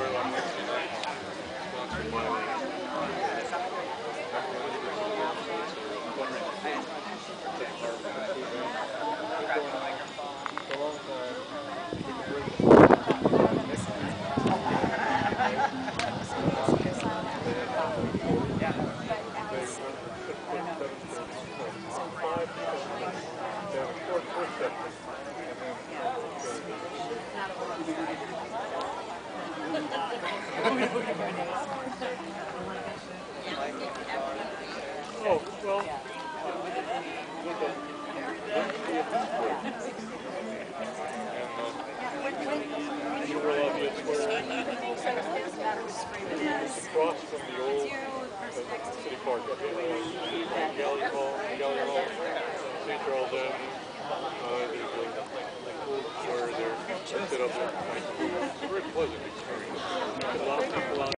Oh, well, you were obvious where it's across from the old city park, Gallery Hall, St. Charles Avenue. There's a cool square there. I sit up there. It's a very pleasant experience. A lot of people out